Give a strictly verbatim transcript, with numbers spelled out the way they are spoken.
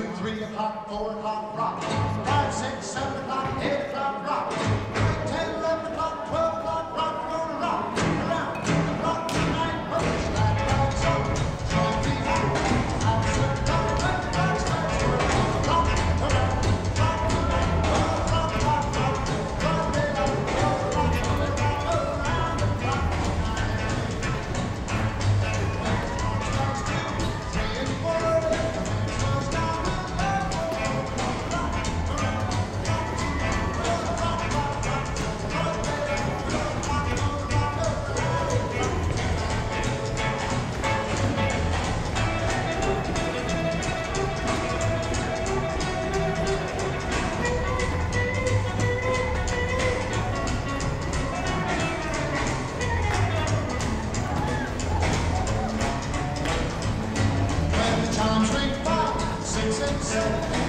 three o'clock, four o'clock, rock. Five, six, seven o'clock, eight o'clock, rock. Ten, eleven o'clock, twelve o'clock, rock. We're gonna rock around the clock tonight. Push that light so show me out. I'll sit down and watch that squirrel rock around the clock tonight. Rock, rock, rock, rock. Rock it up, rock, rock, rock, rock around the clock tonight. Starts two, three, and four. Chimes ring five, six, and seven.